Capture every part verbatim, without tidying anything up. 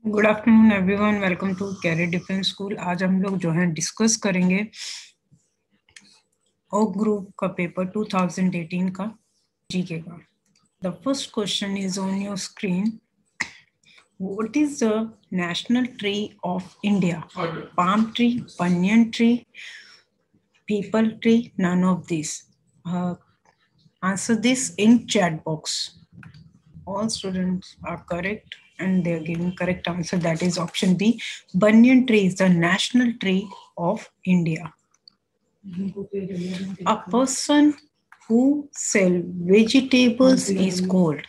Good afternoon everyone, welcome to career defence school. आज हम लोग जो है डिस्कस करेंगे ओ ग्रुप का पेपर टू थाउजेंड एटीन का जीके का। The first question is on your screen. What is the national tree of India? Palm tree, banyan tree, peepal tree, none of this. Answer this in chat box. All students are correct and they are giving correct answer. That is option B. Banyan tree is the national tree of India. A person who sell vegetables is called.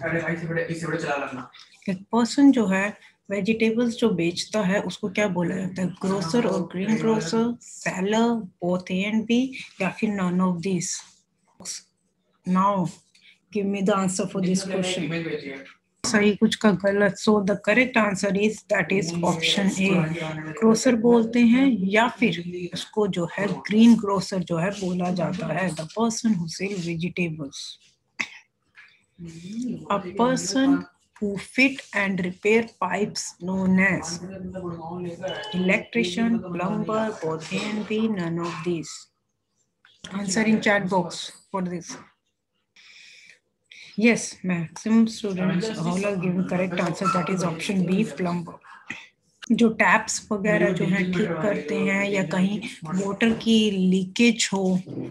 एक person जो है vegetables जो बेचता है उसको क्या बोला जाता है? ग्रोसर और green grocer, seller, both A and B, या फिर none of this. Now give me the answer for this question. सही कुछ का गलत। So the correct answer is that is option A, grocer बोलते हैं या फिर उसको जो है ग्रीन ग्रोसर जो है बोला जाता है। The person who sell vegetables. A person who fit and repair pipes known as electrician, plumber, both A and B, none of these. Answer in chat box for this. Yes, maximum students all are giving correct answer. That is option B, plumber. जो taps वगैरह जो है ठीक करते हैं या कहीं water की लीकेज हो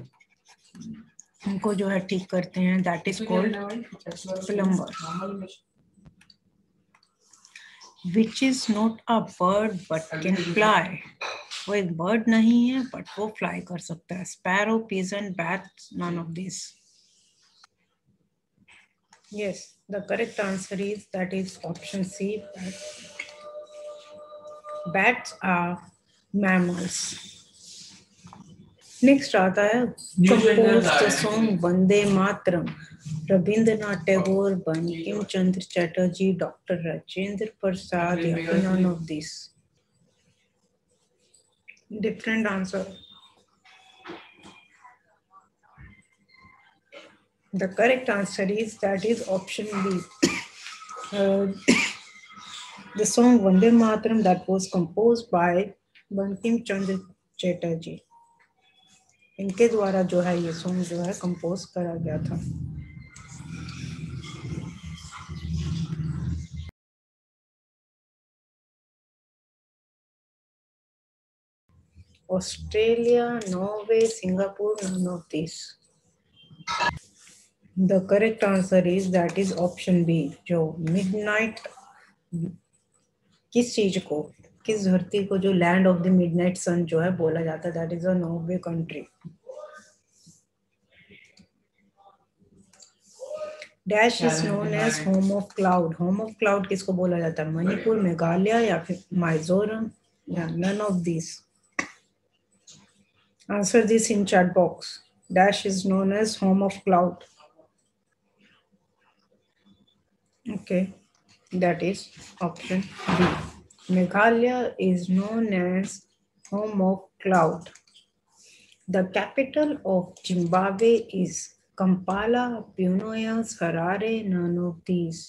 उनको जो है ठीक करते हैं, that is called plumber. Which is not a bird but can fly. वो एक बर्ड नहीं है बट वो फ्लाई कर सकता है। Sparrow, pigeon, bat, none of this. Yes, the correct answer is that is option C. Bats are mammals. Next आता है compose the song Vande Mataram. Rabindranath Tagore, Bankim Chandra Chatterjee, Doctor Rajendra Prasad, या फिर none of this. Different answer. The correct answer is that is option B. uh, the song Vande Mataram that was composed by Bankim Chandra Chatterjee. इनके द्वारा जो है ये song जो है compose करा गया था। Australia, Norway, Singapore, none of these. The correct answer is that is option B. जो मिडनाइट किस चीज को, किस धरती को जो land of the midnight sun जो है बोला जाता है, that is a Norway country. Dash is known as home of cloud. Home of cloud किसको बोला जाता है? मणिपुर, मेघालय या फिर मिजोरम, या none of this. Answer this in chat box. Dash is known as home of cloud. Okay, that is option B. Meghalaya is known as home of cloud. The capital of Zimbabwe is Kampala, Buenos Harare, none of these.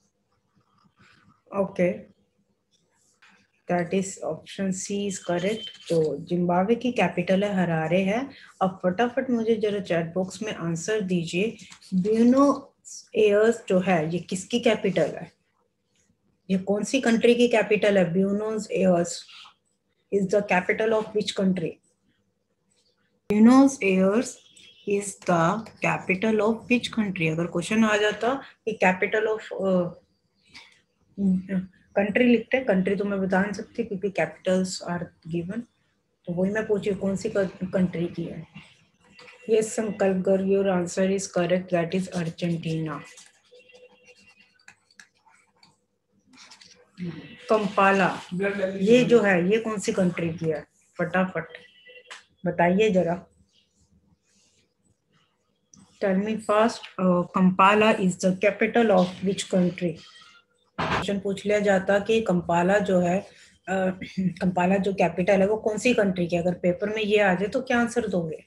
Okay. That is option C is correct. तो Zimbabwe की capital है Harare है। अब फटाफट मुझे जरा chat box में answer दीजिए, ब्यूनोस एयर्स जो है ये किसकी कैपिटल है? ये कौन सी कंट्री की कैपिटल है? Buenos Aires is the capital of which country? Buenos Aires is the capital of which country? अगर क्वेश्चन आ जाता कि कैपिटल ऑफ कंट्री लिखते हैं, कंट्री तो मैं बता नहीं सकती क्योंकि कैपिटल्स आर गिवन, तो वही मैं पूछी कौन सी कंट्री की है। Yes Sankalp Garg, your answer is correct, that is Argentina. Kampala ये जो है ये कौन सी कंट्री की है? फटाफट बताइए जरा, tell me fast. Kampala is the capital of which country? Question पूछ लिया जाता कि कंपाला जो है uh, कंपाला जो कैपिटल है वो कौन सी कंट्री की? अगर पेपर में ये आ जाए तो क्या आंसर दोगे?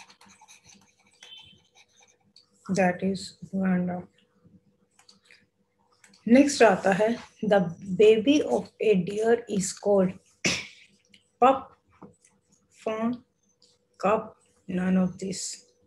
That is Rwanda. नेक्स्ट आता है the baby of a deer is called pup, fawn, cub, none of this.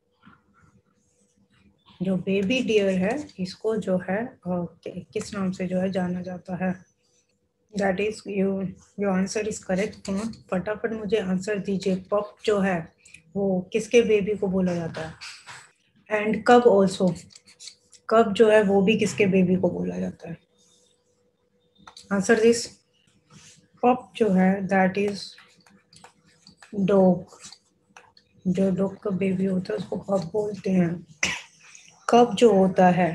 जो बेबी डियर है इसको जो है किस नाम से जो है जाना जाता है? That is you your answer is correct. फॉन, फटाफट मुझे आंसर दीजिए। पप जो है वो किसके बेबी को बोला जाता है? एंड कब ऑल्सो, कब जो है वो भी किसके बेबी को बोला जाता है? Answer this. पप जो है दैट इज डॉग। जो डॉग का बेबी होता है उसको पप बोलते हैं। कब जो होता है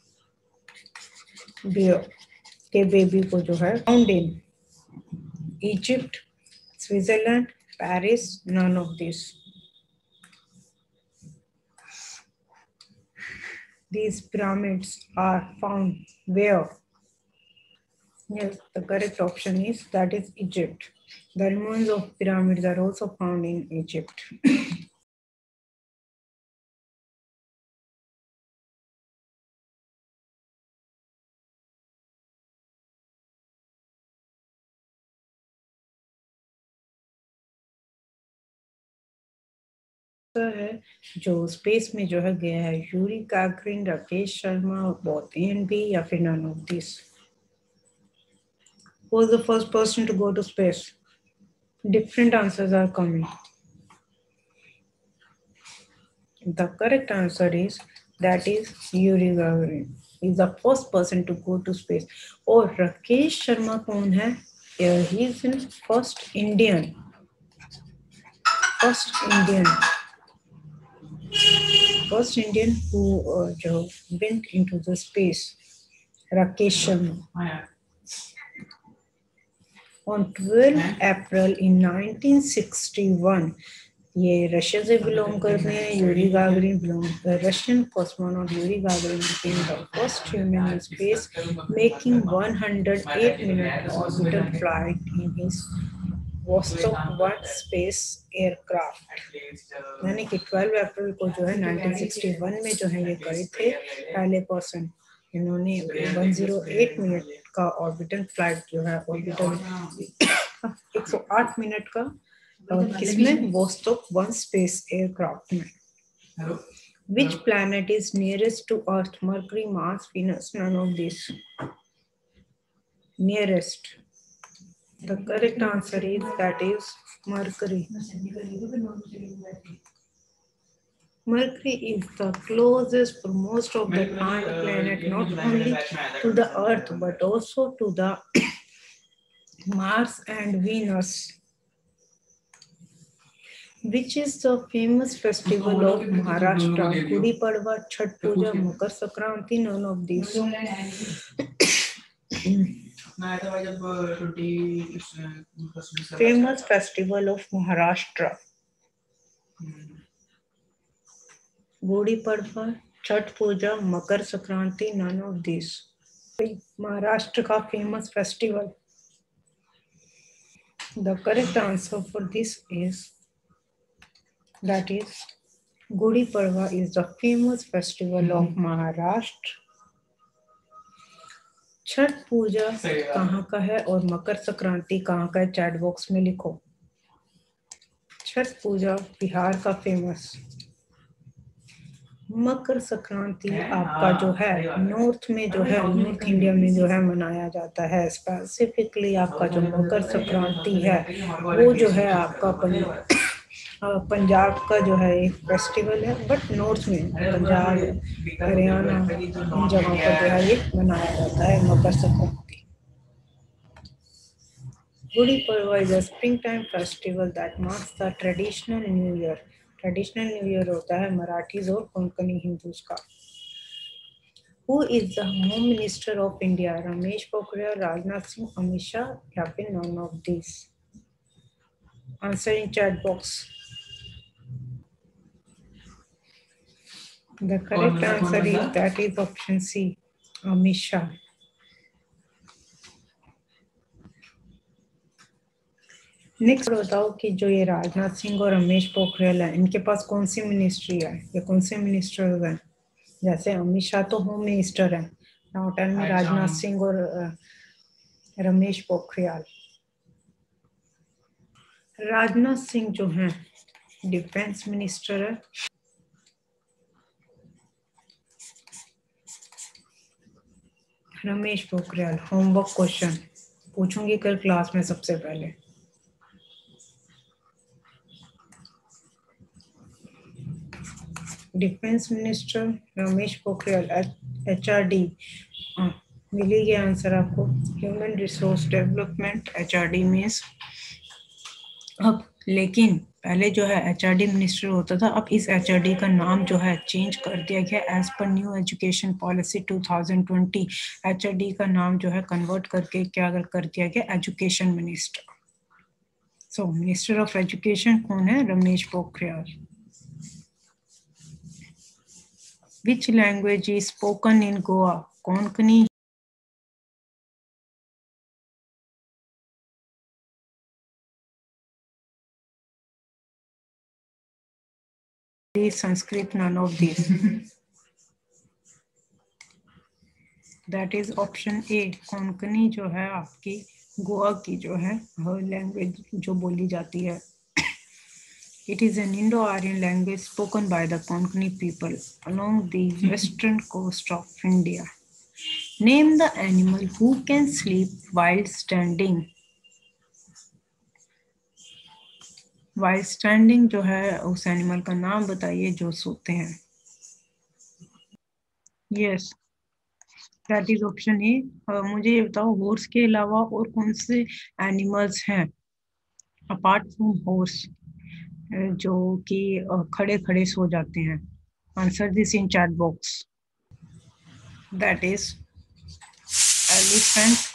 बियर के बेबी को जो है found in Egypt, Switzerland, Paris, none of this. These pyramids are found where? Yes, the correct option is that is Egypt. The remains of pyramids are also found in Egypt. है जो space में जो है गया है Yuri Gagarin, Rakesh Sharma, both A and B या फिर none of this. Who was the first person to go to space? Different answers are coming. The correct answer is that is Yuri Gagarin is the first person to go to space. और राकेश शर्मा कौन है? He is in first Indian. First Indian. First Indian who uh, जो went into the space. Rakesh Sharma. On twelfth April in nineteen sixty-one, ये Russia से belong करते हैं। Yuri Gagarin belong Russian cosmonaut Yuri Gagarin became the first human in space, making one hundred eight minute orbital flight in his Vostok one space aircraft। यानी कि twelfth अप्रैल को जो है nineteen sixty-one में जो है ये गए थे पहले पर्सन। इन्होंने one hundred eight मिनट का ऑर्बिटल फ्लाइट जो है orbital one hundred eight minute का किसमें? वोस्टोक वन स्पेस एयरक्राफ्ट में। Which planet is nearest to Earth? Mercury, Mars, Venus, none of these. Nearest. The correct answer is that is Mercury. Mercury is the closest for most of the planet, not only to the Earth but also to the Mars and Venus. Which is the famous festival of Maharashtra? Gudi Padwa, Chhath Puja, Makar Sankranti, none of these. Famous festival of Maharashtra. Gudi Padwa, Chhath Puja, Makar Sankranti, none of these. Maharashtra का famous festival. The correct answer for this is that is Gudi Padwa is the famous festival of Maharashtra. Chhath Puja कहाँ का है और मकर संक्रांति कहाँ का है? Chat box में लिखो। छठ पूजा बिहार का फेमस, मकर संक्रांति आपका जो है नॉर्थ में जो है नॉर्थ इंडिया में जो है मनाया जाता है। स्पेसिफिकली आपका जो मकर संक्रांति है वो जो है आपका पंजाब का जो है एक फेस्टिवल है, बट नॉर्थ में पंजाब, हरियाणा इन जगहों पर जो है ये मनाया जाता है Makar Sankranti. Gudi Padwa is a spring time festival that marks the traditional new year. Traditional new year होता है मराठीज और कोंकणी हिंदूज का। Who is the home minister of India? Ramesh Pokhriyal, Rajnath Singh, Amit Shah या फिर none of this. Answer in chat box. The correct answer is that is option C, Amit Shah. Next बताओ कि जो ये राजनाथ सिंह और रमेश पोखरियाल है इनके पास कौन सी मिनिस्ट्री है या कौन से मिनिस्टर हैं? जैसे अमित शाह तो होम मिनिस्टर है, now tell me Rajnath Singh और रमेश पोखरियाल। राजनाथ सिंह जो हैं डिफेंस मिनिस्टर है, रमेश पोखरियाल होमवर्क क्वेश्चन पूछूंगी कल क्लास में सबसे पहले। Defence minister Ramesh Pokhriyal, H R D मिली गया आंसर आपको। Human resource development H R D means. अब लेकिन पहले जो है एच आर डी मिनिस्टर होता था, अब इस एच आर डी का नाम जो है चेंज कर दिया गया as per new education policy two thousand twenty. H R D का नाम जो है कन्वर्ट करके क्या कर दिया गया, education minister. So minister of education कौन है, Ramesh Pokhriyal. Which language is spoken in Goa, Konkani Sanskrit, none of these. That is option A. Konkani जो है आपकी गोवा की जो है लैंग्वेज जो बोली जाती है। It is an Indo-Aryan language spoken by the Konkani people along the western coast of India. Name the animal who can sleep while standing. While standing जो है उस एनिमल का नाम बताइए जो सोते हैं। Yes, that is option A. uh, मुझे ये बताओ हॉर्स के अलावा और कौन से एनिमल्स हैं अपार्ट फ्रॉम हॉर्स जो कि खड़े खड़े सो जाते हैं। Answer this in chat box. That is elephant,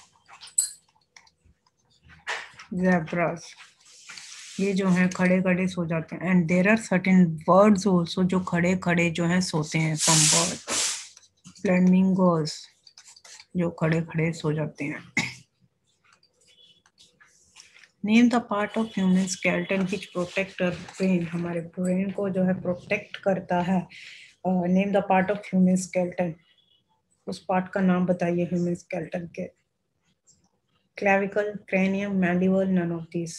zebras, ये जो हैं खड़े खड़े सो जाते हैं। And there are certain birds also जो खड़े खड़े जो हैं सोते हैं। सम बर्ड, फ्लेमिंगोस जो खड़े खड़े सो जाते हैं। Name the part of human skeleton which protect our brain, हमारे ब्रेन को जो है प्रोटेक्ट करता है। Name the part of human skeleton, उस पार्ट का नाम बताइए ह्यूमन स्केलेटन के। Clavicle, cranium, mandible, none of this.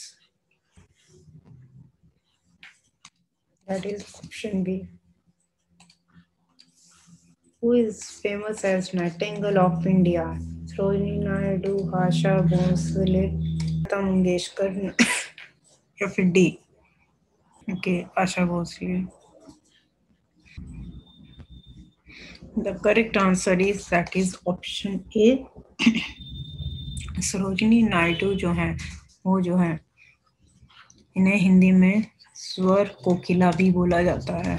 That is option B. Who is famous as Nightingale of India? Sarojini Naidu, Asha Bhosle, Lata Mangeshkar या फिर डी? Okay, Asha Bhosle. The correct answer is that is option A. Sarojini Naidu जो है वो जो है इन्हें हिंदी में स्वर कोकिला भी बोला जाता है।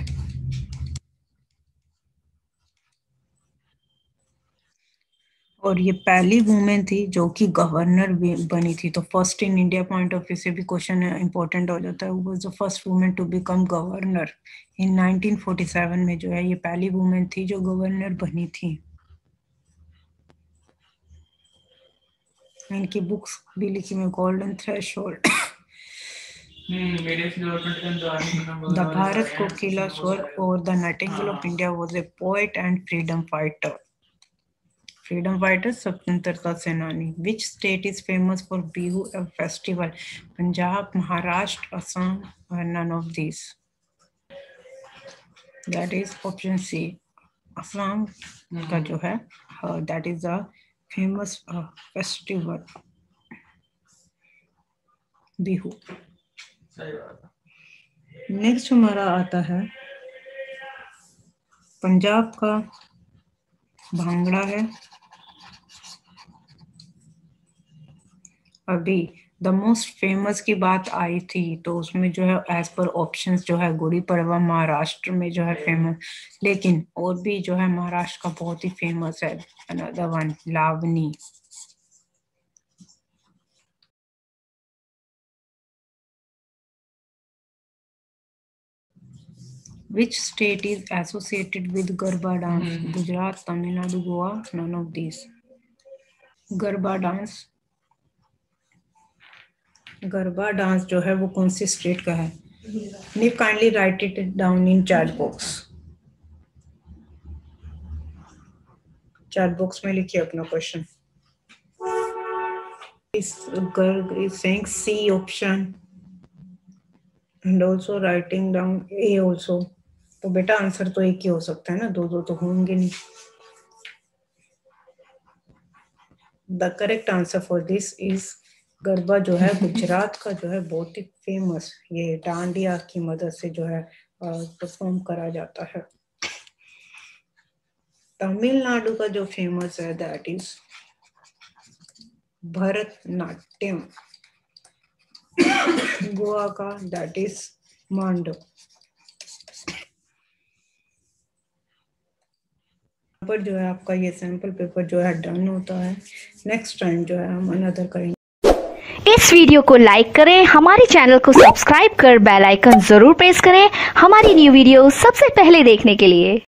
और ये पहली वुमेन थी जो कि गवर्नर बनी थी। तो first in India point of view से भी क्वेश्चन इंपॉर्टेंट हो जाता है। वो was the first women to become governor in nineteen forty seven में जो है ये पहली वुमेन थी जो गवर्नर बनी थी। इनकी बुक्स भी लिखी में golden threshold, the Bharat Kokila, स्वर और the nightingale of India was a poet and freedom fighter. Freedom fighter, स्वतंत्रता सेनानी। Which state is famous for Bihu festival, Punjab, Maharashtra, Assam, none of this. That is option C, Assam का जो है that is a famous festival Bihu. Next हमारा आता है पंजाब का भांगड़ा है। अभी द मोस्ट फेमस की बात आई थी तो उसमें जो है एज पर ऑप्शंस जो है गुड़ी पड़वा महाराष्ट्र में जो है फेमस, लेकिन और भी जो है महाराष्ट्र का बहुत ही फेमस है another one, Lavani. Which state is associated with Garba dance? Mm-hmm. Gujarat, Tamil Nadu, Goa, none of these. Garba dance, Garba dance जो है वो कौन सी स्टेट का है? नीव kindly write it down in chat box. Chat box में लिखिए अपना क्वेश्चन। इस girl is saying C option and also writing down A also. तो बेटा आंसर तो एक ही हो सकता है ना, दो दो तो होंगे नहीं। The correct answer for this is Garba जो है गुजरात का जो है बहुत ही फेमस, ये डांडिया की मदद से जो है परफॉर्म करा जाता है। तमिलनाडु का जो फेमस है दैट इज भरतनाट्यम। गोवा का दैट इज मांडो। पर जो है आपका ये सैंपल पेपर जो है डन होता है। नेक्स्ट टाइम जो है हम अनदर करेंगे। इस वीडियो को लाइक करें, हमारे चैनल को सब्सक्राइब कर बेल आइकन जरूर प्रेस करें हमारी न्यू वीडियो सबसे पहले देखने के लिए।